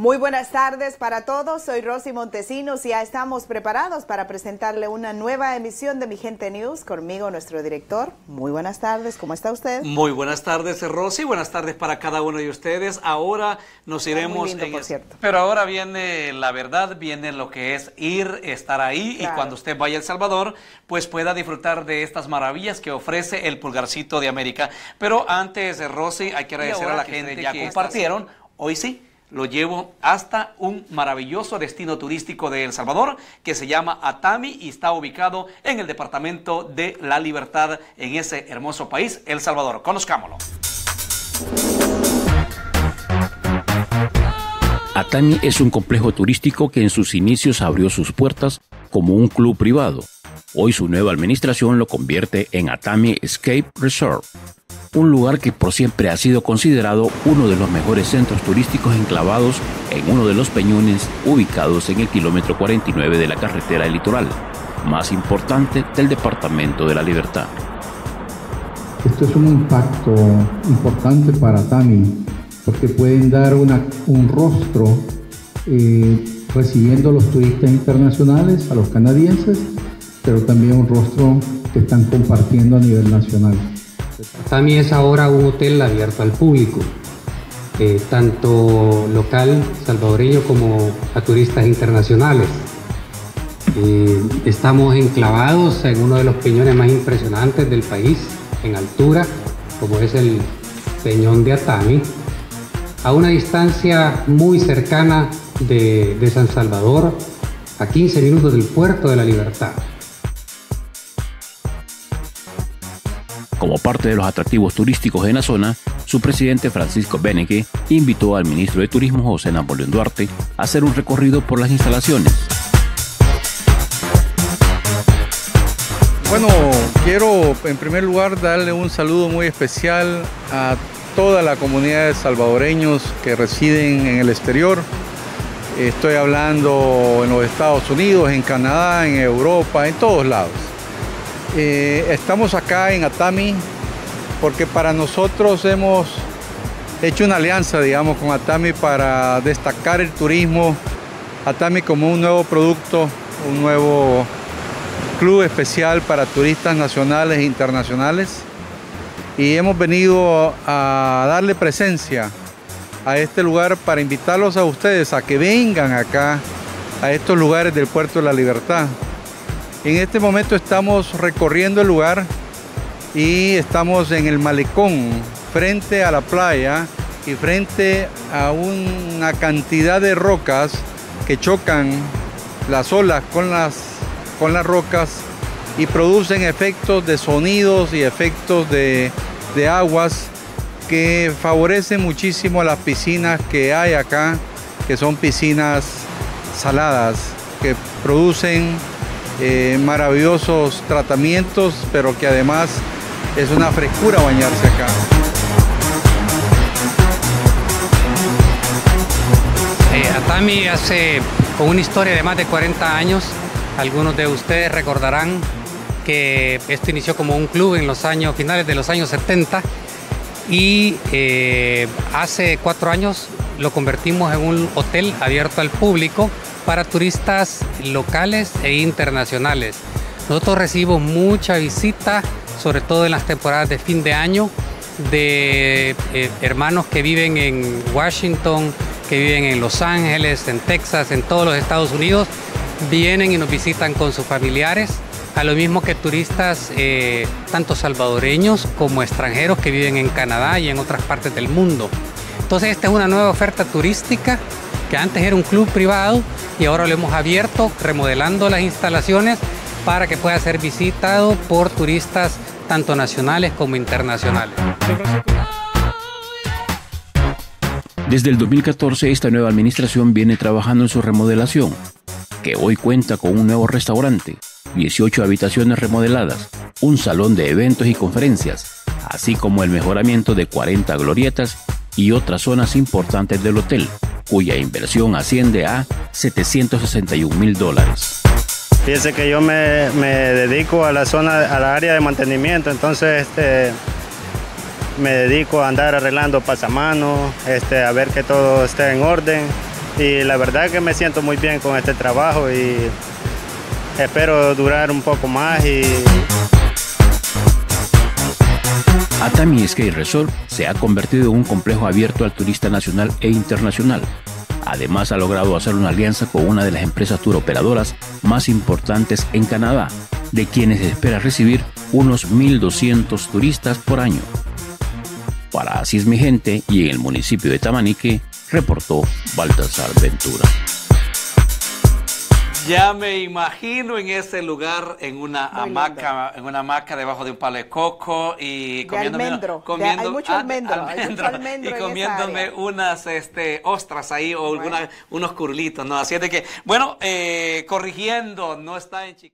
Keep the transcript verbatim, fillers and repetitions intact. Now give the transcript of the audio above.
Muy buenas tardes para todos, soy Rosy Montesinos y ya estamos preparados para presentarle una nueva emisión de Mi Gente News. Conmigo nuestro director. Muy buenas tardes, ¿cómo está usted? Muy buenas tardes, Rosy, buenas tardes para cada uno de ustedes. Ahora nos iremos... Muy lindo, en por el... cierto. Pero ahora viene la verdad, viene lo que es ir, estar ahí, claro. Y cuando usted vaya a El Salvador, pues pueda disfrutar de estas maravillas que ofrece el Pulgarcito de América. Pero antes, Rosy, hay que agradecer a la gente que ya compartieron. Hoy sí. Lo llevo hasta un maravilloso destino turístico de El Salvador que se llama Atami y está ubicado en el departamento de La Libertad en ese hermoso país, El Salvador. Conozcámoslo. Atami es un complejo turístico que en sus inicios abrió sus puertas como un club privado. Hoy su nueva administración lo convierte en Atami Escape Resort, un lugar que por siempre ha sido considerado uno de los mejores centros turísticos enclavados en uno de los peñones ubicados en el kilómetro cuarenta y nueve de la carretera litoral, más importante del departamento de La Libertad. Esto es un impacto importante para Atami, porque pueden dar una, un rostro eh, recibiendo a los turistas internacionales, a los canadienses, pero también un rostro que están compartiendo a nivel nacional. Atami es ahora un hotel abierto al público, eh, tanto local, salvadoreño, como a turistas internacionales. Eh, estamos enclavados en uno de los peñones más impresionantes del país, en altura, como es el Peñón de Atami, a una distancia muy cercana de, de San Salvador, a quince minutos del puerto de La Libertad. Como parte de los atractivos turísticos en la zona, su presidente Francisco Beneke invitó al ministro de Turismo José Napoleón Duarte a hacer un recorrido por las instalaciones. Bueno, quiero en primer lugar darle un saludo muy especial a toda la comunidad de salvadoreños que residen en el exterior. Estoy hablando en los Estados Unidos, en Canadá, en Europa, en todos lados. Eh, estamos acá en Atami porque para nosotros hemos hecho una alianza, digamos, con Atami para destacar el turismo. Atami como un nuevo producto, un nuevo club especial para turistas nacionales e internacionales. Y hemos venido a darle presencia a este lugar para invitarlos a ustedes a que vengan acá, a estos lugares del Puerto de La Libertad. En este momento estamos recorriendo el lugar y estamos en el malecón, frente a la playa y frente a una cantidad de rocas que chocan las olas con las, con las rocas y producen efectos de sonidos y efectos de, de aguas que favorecen muchísimo a las piscinas que hay acá, que son piscinas saladas, que producen Eh, maravillosos tratamientos, pero que además es una frescura bañarse acá. Eh, Atami hace con una historia de más de cuarenta años. Algunos de ustedes recordarán que esto inició como un club en los años finales de los años setenta y eh, hace cuatro años lo convertimos en un hotel abierto al público para turistas locales e internacionales. Nosotros recibimos mucha visita, sobre todo en las temporadas de fin de año, de eh, hermanos que viven en Washington, que viven en Los Ángeles, en Texas, en todos los Estados Unidos, vienen y nos visitan con sus familiares, a lo mismo que turistas eh, tanto salvadoreños como extranjeros que viven en Canadá y en otras partes del mundo. Entonces esta es una nueva oferta turística que antes era un club privado y ahora lo hemos abierto, remodelando las instalaciones para que pueda ser visitado por turistas tanto nacionales como internacionales. Desde el dos mil catorce, esta nueva administración viene trabajando en su remodelación, que hoy cuenta con un nuevo restaurante, dieciocho habitaciones remodeladas, un salón de eventos y conferencias, así como el mejoramiento de cuarenta glorietas y otras zonas importantes del hotel, cuya inversión asciende a setecientos sesenta y un mil dólares. Fíjese que yo me, me dedico a la zona, a la área de mantenimiento, entonces este, me dedico a andar arreglando pasamanos, este, a ver que todo esté en orden y la verdad que me siento muy bien con este trabajo y espero durar un poco más. Y Atami Ski Resort se ha convertido en un complejo abierto al turista nacional e internacional. Además, ha logrado hacer una alianza con una de las empresas turoperadoras más importantes en Canadá, de quienes se espera recibir unos mil doscientos turistas por año. Para Así es mi gente y en el municipio de Tamanique, reportó Baltasar Ventura. Ya me imagino en ese lugar, en una Muy hamaca, lindo. en una hamaca debajo de un palo de coco y comiéndome, almendro. comiendo, hay mucho ah, almendro, almendro, hay mucho almendro y en comiéndome esa área. unas este, ostras ahí o Bueno. alguna, unos curlitos, ¿no? Así es de que, bueno, eh, corrigiendo, no está en Chicago.